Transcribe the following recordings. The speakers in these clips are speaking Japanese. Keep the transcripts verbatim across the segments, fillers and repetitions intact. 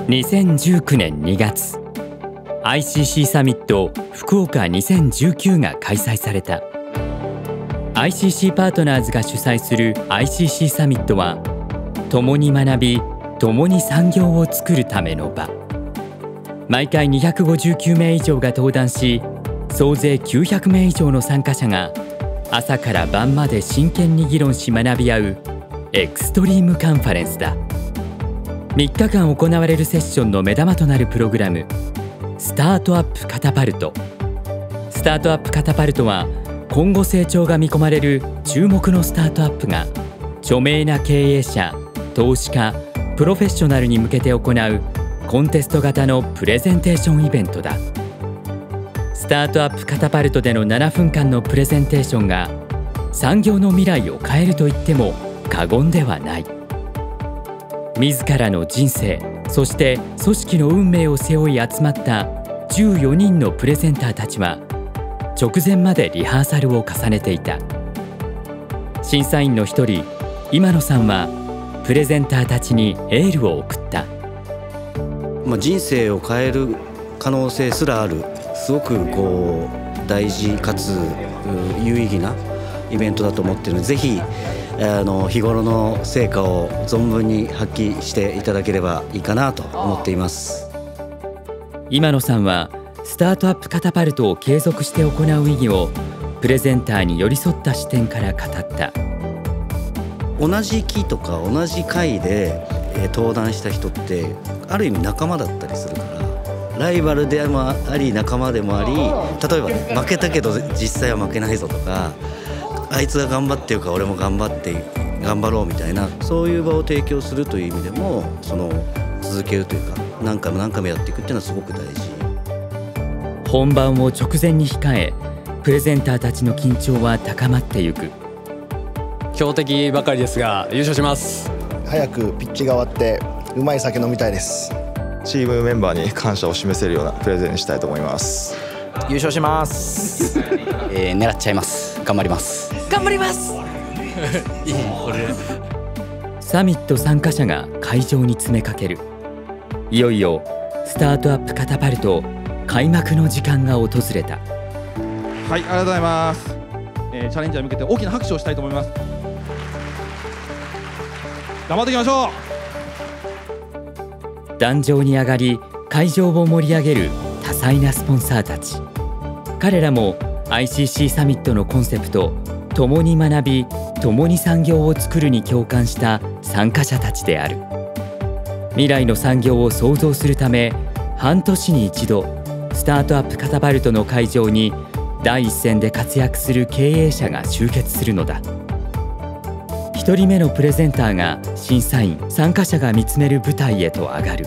にせんじゅうきゅうねんにがつ、アイシーシー サミット福岡にせんじゅうきゅうが開催された。 アイシーシー パートナーズが主催する アイシーシー サミットは、共に学び共に産業を作るための場。毎回にひゃくごじゅうきゅうめい以上が登壇し、総勢きゅうひゃくめい以上の参加者が朝から晩まで真剣に議論し学び合うエクストリームカンファレンスだ。みっかかん行われるセッションの目玉となるプログラム、スタートアップカタパルト。スタートアップカタパルトは、今後成長が見込まれる注目のスタートアップが著名な経営者、投資家、プロフェッショナルに向けて行うコンテスト型のプレゼンテーションイベントだ。スタートアップカタパルトでのななふんかんのプレゼンテーションが産業の未来を変えると言っても過言ではない。自らの人生、そして組織の運命を背負い集まったじゅうよにんのプレゼンターたちは、直前までリハーサルを重ねていた。審査員の一人、今野さんはプレゼンターたちにエールを送った。 まあ、人生を変える可能性すらある、すごくこう大事かつ有意義なイベントだと思っているので、ぜひあの日頃の成果を存分に発揮していただければいいかなと思っています。 今野さんはスタートアップカタパルトを継続して行う意義をプレゼンターに寄り添った視点から語った。 同じ期とか同じ会で登壇した人ってある意味仲間だったりするから、ライバルでもあり仲間でもあり、例えば、ね、負けたけど実際は負けないぞとか、あいつが頑張ってるから俺も頑張って頑張ろうみたいな、そういう場を提供するという意味でも、その続けるというか、何回も何回もやっていくっていうのはすごく大事。 本番を直前に控え、プレゼンターたちの緊張は高まってゆく。 強敵ばかりですが優勝します。 早くピッチが終わってうまい酒飲みたいです。 チームメンバーに感謝を示せるようなプレゼンにしたいと思います。 優勝します、えー、狙っちゃいます。頑張ります頑張りますいいこれ。 サミット参加者が会場に詰めかける。いよいよスタートアップカタパルト開幕の時間が訪れた。 はい、ありがとうございます、えー、チャレンジャーに向けて大きな拍手をしたいと思います。頑張っていきましょう。壇上に上がり会場を盛り上げる多彩なスポンサーたち。彼らも アイシーシー サミットのコンセプト、共に学び共に産業を作るに共感した参加者たちである。未来の産業を創造するため、半年に一度スタートアップカタパルトの会場に第一線で活躍する経営者が集結するのだ。ひとりめのプレゼンターが審査員、参加者が見つめる舞台へと上がる。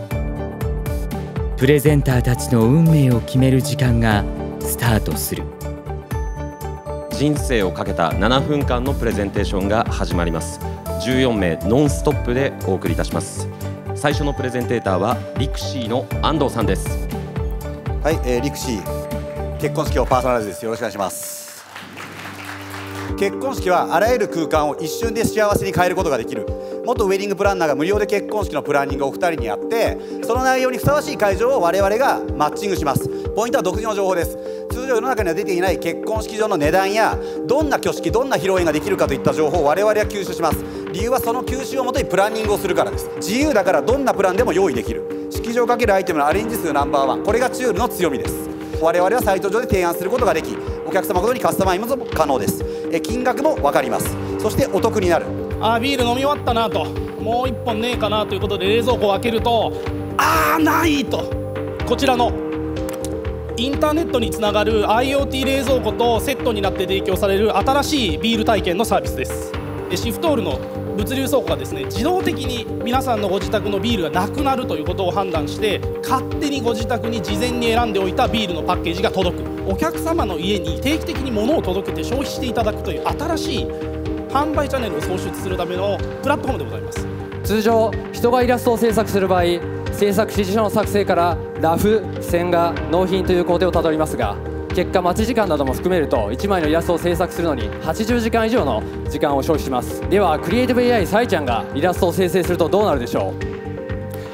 プレゼンターたちの運命を決める時間がスタートする。 人生をかけたななふんかんのプレゼンテーションが始まります。じゅうよんめいノンストップでお送りいたします。最初のプレゼンテーターはリクシーの安藤さんです。 はい、えー、リクシー結婚式をパーソナライズです。よろしくお願いします。結婚式はあらゆる空間を一瞬で幸せに変えることができる。元ウェディングプランナーが無料で結婚式のプランニングをお二人にやって、その内容にふさわしい会場を我々がマッチングします。ポイントは独自の情報です。通常世の中には出ていない結婚式場の値段やどんな挙式、どんな披露宴ができるかといった情報を我々は吸収します。理由はその吸収をもとにプランニングをするからです。自由だからどんなプランでも用意できる。式場かけるアイテムのアレンジ数ナンバーワン、これがチュールの強みです。我々はサイト上で提案することができ、お客様ごとにカスタマイズも可能です。え金額も分かります。そしてお得になる。 あービール飲み終わったなと、もういっぽんねえかなということで冷蔵庫を開けると、あーないと、こちらのインターネットにつながる アイオーティー 冷蔵庫とセットになって提供される新しいビール体験のサービスです。シフトールの物流倉庫がですね、自動的に皆さんのご自宅のビールがなくなるということを判断して、勝手にご自宅に事前に選んでおいたビールのパッケージが届く。お客様の家に定期的に物を届けて消費していただくという新しい販売チャンネルを創出するためのプラットフォームでございます。 通常人がイラストを制作する場合、制作指示書の作成からラフ、線画、納品という工程をたどりますが、結果待ち時間なども含めるといちまいのイラストを制作するのにはちじゅうじかん以上の時間を消費します。ではクリエイティブ エーアイ サイちゃんがイラストを生成するとどうなるでしょう。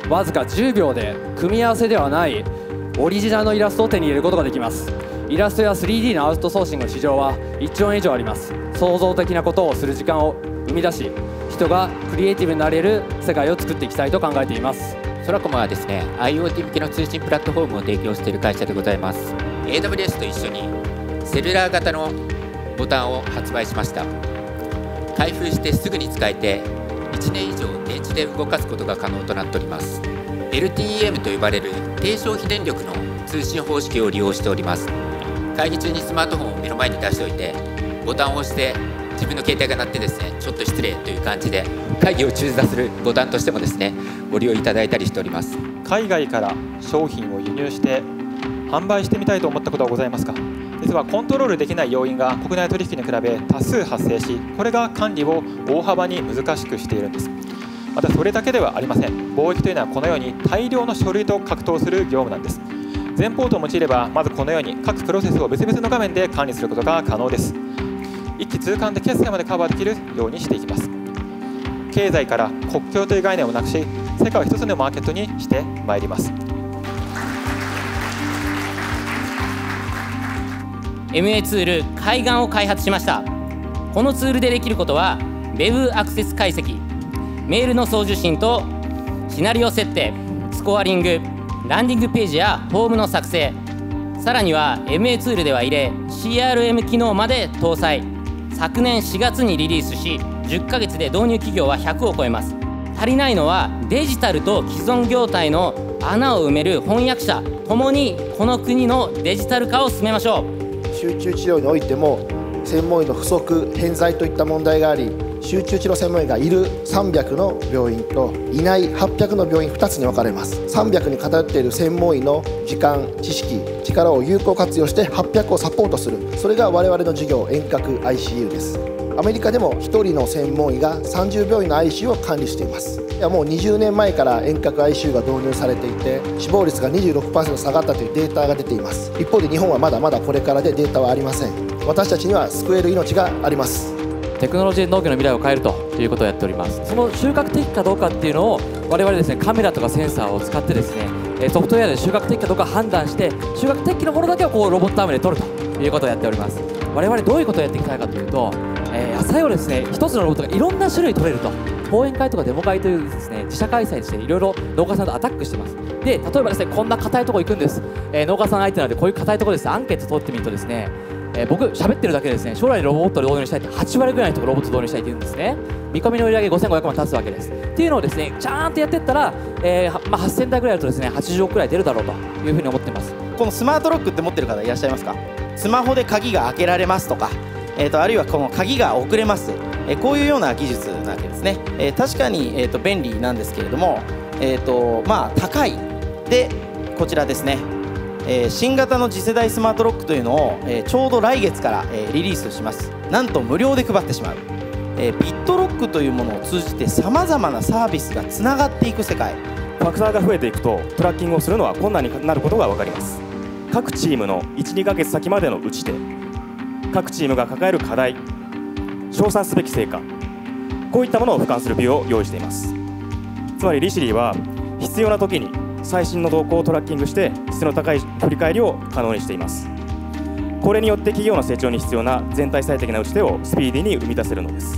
わずかじゅうびょうで組み合わせではないオリジナルのイラストを手に入れることができます。イラストや スリーディー のアウトソーシングの市場はいっちおえん以上あります。創造的なことをする時間を生み出し、人がクリエイティブになれる世界を作っていきたいと考えています。 ソラコムはですね IoT 向けの通信プラットフォームを提供している会社でございます。 エーダブリューエス と一緒にセルラー型のボタンを発売しました。開封してすぐに使えていちねん以上電池で動かすことが可能となっております。 エルティーイーエム と呼ばれる低消費電力の通信方式を利用しております。会議中にスマートフォンを目の前に出しておいてボタンを押して自分の携帯が鳴ってですねちょっと失礼という感じで会議を中座するボタンとしてもですねご利用いただいたりしております。 海外から商品を輸入して販売してみたいと思ったことはございますか？実はコントロールできない要因が国内取引に比べ多数発生し、これが管理を大幅に難しくしているんです。またそれだけではありません。貿易というのはこのように大量の書類と格闘する業務なんです。全ポートを用いればまずこのように各プロセスを別々の画面で管理することが可能です。一気通貫で決済までカバーできるようにしていきます。経済から国境という概念をなくし、世界を一つのマーケットにしてまいります。 エムエー ツール海岸を開発しました。このツールでできることは Web アクセス解析、メールの送受信とシナリオ設定、スコアリング、ランディングページやフォームの作成、さらには エムエー ツールでは異例 シーアールエム 機能まで搭載。昨年しがつにリリースしじゅっかげつで導入企業はひゃくを超えます。足りないのはデジタルと既存業態の穴を埋める翻訳者ともにこの国のデジタル化を進めましょう。 集中治療においても専門医の不足、偏在といった問題があり、集中治療専門医がいるさんびゃくの病院といないはっぴゃくの病院ふたつに分かれます。さんびゃくに偏っている専門医の時間、知識、力を有効活用してはっぴゃくをサポートする、それが我々の事業遠隔 アイシーユー です。アメリカでもひとりの専門医がさんじゅうびょういんの アイシーユー を管理しています。いやもうにじゅうねんまえから遠隔 アイシーユー が導入されていて、死亡率が にじゅうろくパーセント 下がったというデータが出ています。一方で日本はまだまだこれからでデータはありません。私たちには救える命があります。 テクノロジーで農業の未来を変えるということをやっております。その収穫的かどうかっていうのを我々ですねカメラとかセンサーを使ってですねソフトウェアで収穫的かどうか判断して、収穫適のものだけをこうロボットアームで取るということをやっております。我々どういうことをやっていきたいかというと、えー、野菜をですね一つのロボットがいろんな種類取れると、講演会とかデモ会というですね自社開催していろいろ農家さんとアタックしてます。で例えばですねこんな硬いところ行くんです、えー、農家さん相手なのでこういう硬いところですアンケート取ってみるとですね、えー、僕喋ってるだけでですね将来ロボットで導入したいってはちわりぐらいのところロボット導入したいって言うんですね。見込みの売り上げごせんごひゃくまん立つわけです。っていうのをですねちゃんとやっていったら、えーまあ、はっせんだいぐらいだとですねはちじゅうおくくらい出るだろうというふうに思ってます。 このスマートロックって持ってる方いらっしゃいますか？スマホで鍵が開けられますとか、えー、とあるいはこの鍵が送れます、えー、こういうような技術なわけですね。えー、確かに、えー、と便利なんですけれども、えーとまあ、高いでこちらですね、えー、新型の次世代スマートロックというのを、えー、ちょうど来月から、えー、リリースします。なんと無料で配ってしまう、えー、ビットロックというものを通じてさまざまなサービスがつながっていく世界。 ファクターが増えていくとトラッキングをするのは困難になることが分かります。各チームの いちにかげつ先までの打ち手、各チームが抱える課題、称賛すべき成果、こういったものを俯瞰するビューを用意しています。つまりリシリーは必要な時に最新の動向をトラッキングして質の高い振り返りを可能にしています。これによって企業の成長に必要な全体最適な打ち手をスピーディーに生み出せるのです。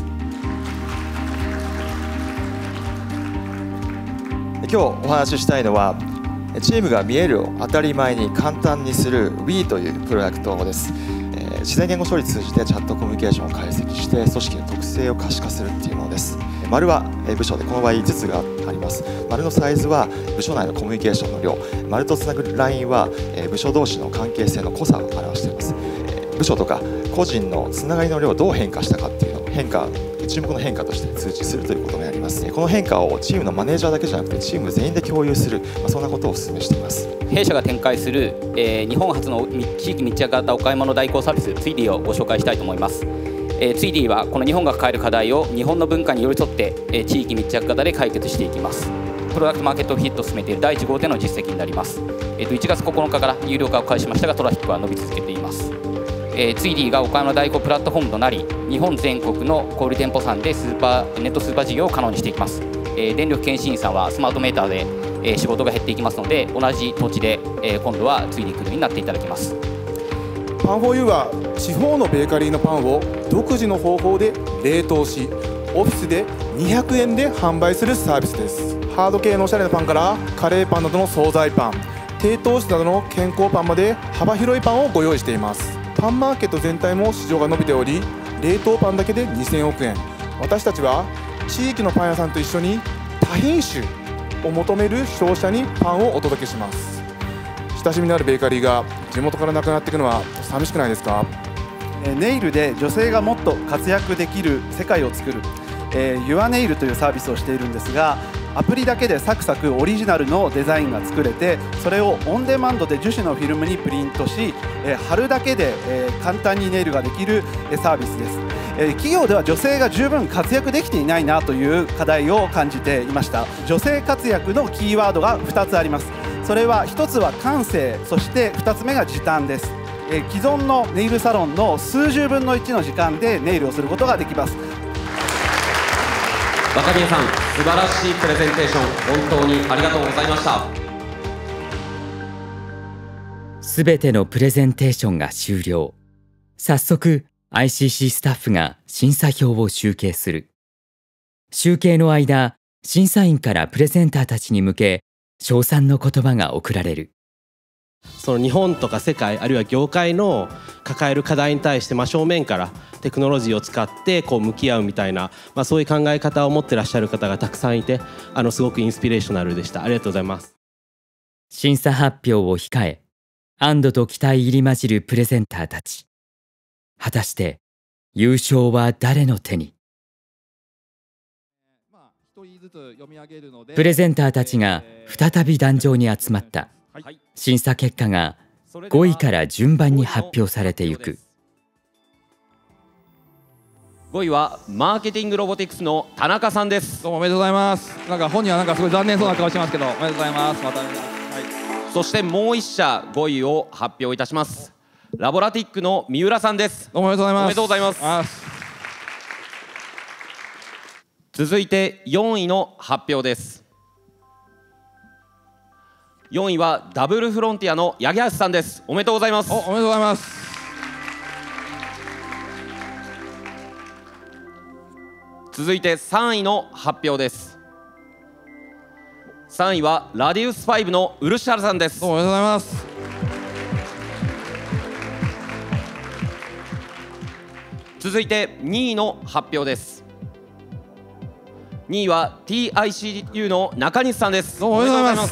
今日お話ししたいのはチームが見えるを当たり前に簡単にする ウィー というプロダクトです。自然言語処理通じてチャットコミュニケーションを解析して組織の特性を可視化するっていうものです。丸は部署でこの場合いつつがあります。丸のサイズは部署内のコミュニケーションの量、丸とつなぐラインは部署同士の関係性の濃さを表しています。部署とか個人のつながりの量をどう変化したかっていうのを変化注目の変化として通知するということになります。この変化をチームのマネージャーだけじゃなくてチーム全員で共有する、まあ、そんなことをお勧めしています。 弊社が展開する、えー、日本初の地域密着型お買い物代行サービスツイディをご紹介したいと思います。えー、ツイディはこの日本が抱える課題を日本の文化に寄り添って、えー、地域密着型で解決していきます。プロダクトマーケットフィットを進めているだいいち号での実績になります。えー、といちがつここのかから有料化を開始しましたがトラフィックは伸び続けています。えー、ツイディがお買い物代行プラットフォームとなり日本全国の小売店舗さんでスーパーネットスーパー事業を可能にしていきます。えー、電力検針員さんはスマートメーターでえー、仕事が減っていきますので、同じ土地で、えー、今度はツイディクルになっていただきます。 パンフォーユーは地方のベーカリーのパンを独自の方法で冷凍し、オフィスでにひゃくえんで販売するサービスです。ハード系のおしゃれなパンからカレーパンなどの惣菜パン、低糖質などの健康パンまで幅広いパンをご用意しています。パンマーケット全体も市場が伸びており、冷凍パンだけでにせんおくえん。私たちは地域のパン屋さんと一緒に多品種を求める消費者にパンをお届けします。親しみのあるベーカリーが地元からなくなっていくのは寂しくないですか？ ネイルで女性がもっと活躍できる世界を作る、えー、ユアネイルというサービスをしているんですが、アプリだけでサクサクオリジナルのデザインが作れて、それをオンデマンドで樹脂のフィルムにプリントし、えー、貼るだけで、えー、簡単にネイルができる、えー、サービスです。えー、企業では女性が十分活躍できていないなという課題を感じていました。女性活躍のキーワードがふたつあります。それはひとつは感性、そしてふたつめが時短です。えー、既存のネイルサロンの数十分のいちの時間でネイルをすることができます。 若宮さん、素晴らしいプレゼンテーション、本当にありがとうございました。 すべてのプレゼンテーションが終了。早速 アイシーシー スタッフが審査票を集計する。集計の間、審査員からプレゼンターたちに向け称賛の言葉が贈られる。 その日本とか世界、あるいは業界の抱える課題に対して真正面からテクノロジーを使ってこう向き合うみたいな、まあ、そういう考え方を持ってらっしゃる方がたくさんいて、あのすごくインスピレーショナルでした。ありがとうございます。 審査発表を控え、安堵と期待入り混じるプレゼンターたち。果たして優勝は誰の手に？プレゼンターたちが再び壇上に集まった。審査結果がごいから順番に発表されていく。 ごいはマーケティングロボティクスの田中さんです。 どうもおめでとうございます。なんか本人はなんかすごい残念そうな顔してますけど、おめでとうございます。また、はい、 そしてもういっ社ごいを発表いたします。ラボラティックの三浦さんです。 どうもおめでとうございます。 おめでとうございます。続いてよんいの発表です。よんいはダブルフロンティアの八木橋さんです。おめでとうございます。 お、おめでとうございます。 続いてさんいの発表です。さんいはラディウスファイブの漆原さんです。 おめでとうございます。 続いてにいの発表です。にいは ティーアイシーユー の中西さんです。 どうもおめでとうございます。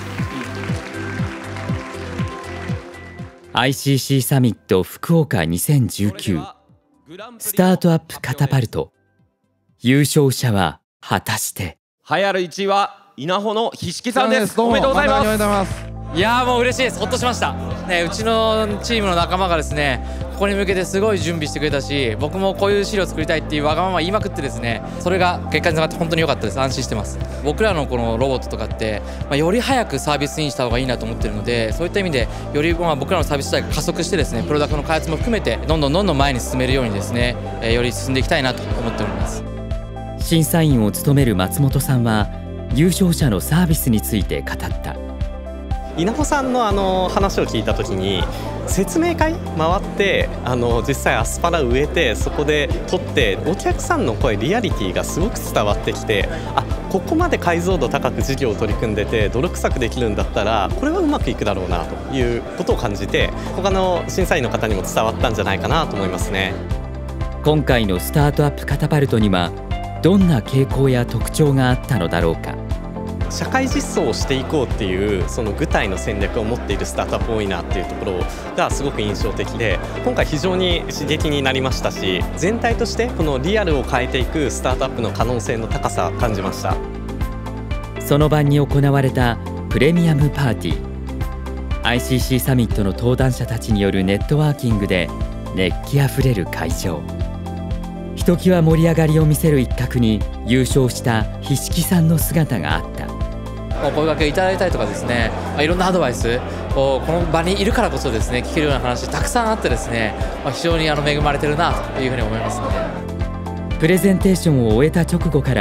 アイシーシー サミット福岡にせんじゅうきゅうスタートアップカタパルト、優勝者は果たして。 栄えあるいちいは稲穂の菱木さんです。おめでとうございます。 いやーもう嬉しいです。ほっとしました、ね、うちのチームの仲間がですねここに向けてすごい準備してくれたし、僕もこういう資料を作りたいっていうわがまま言いまくってですね、それが結果につながって本当に良かったです。安心してます。僕らのこのロボットとかって、まあ、より早くサービスインした方がいいなと思ってるので、そういった意味でよりまあ僕らのサービス自体が加速してですね、プロダクトの開発も含めてどんどんどんどん前に進めるようにですね、えー、より進んでいきたいなと思っております。 審査員を務める松本さんは優勝者のサービスについて語った。 稲穂さんのあの話を聞いたときに、説明会回ってあの実際アスパラ植えてそこで撮ってお客さんの声リアリティがすごく伝わってきて、あここまで解像度高く事業を取り組んでて泥臭くできるんだったらこれはうまくいくだろうなということを感じて、他の審査員の方にも伝わったんじゃないかなと思いますね。 今回のスタートアップカタパルトにはどんな傾向や特徴があったのだろうか。 社会実装をしていこうっていうその具体の戦略を持っているスタートアップ多いなっていうところがすごく印象的で、今回非常に刺激になりましたし、全体としてこのリアルを変えていくスタートアップの可能性の高さを感じました。 その晩に行われたプレミアムパーティー、 アイシーシー サミットの登壇者たちによるネットワーキングで熱気あふれる会場。ひときわ盛り上がりを見せる一角に優勝した菱木さんの姿があった。 お声掛けいただいたりとかですね、いろんなアドバイスをこの場にいるからこそですね聞けるような話たくさんあってですね、非常にあの恵まれてるなというふうに思いますので。 プレゼンテーションを終えた直後から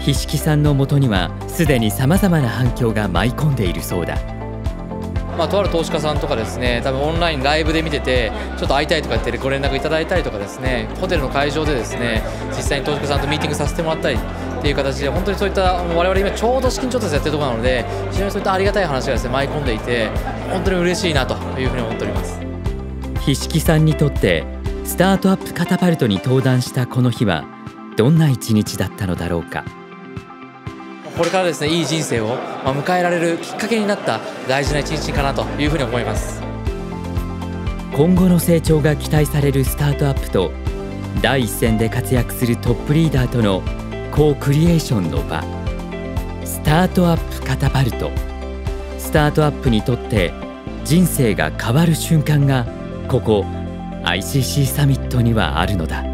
菱木さんのもとにはすでにさまざまな反響が舞い込んでいるそうだ。 まあ、とある投資家さんとかですね、多分オンラインライブで見ててちょっと会いたいとかってご連絡いただいたりとかですね、ホテルの会場でですね実際に投資家さんとミーティングさせてもらったりっていう形で、本当にそういった我々今ちょうど資金調達やってるところなので、非常にそういったありがたい話がですね舞い込んでいて、本当に嬉しいなというふうに思っております。 菱木さんにとってスタートアップカタパルトに登壇したこの日はどんな一日だったのだろうか。 これからですねいい人生を迎えられるきっかけになった大事な一日かなというふうに思います。 今後の成長が期待されるスタートアップと第一線で活躍するトップリーダーとのコークリエーションの場、スタートアップカタパルト。スタートアップにとって人生が変わる瞬間がここ アイシーシー サミットにはあるのだ。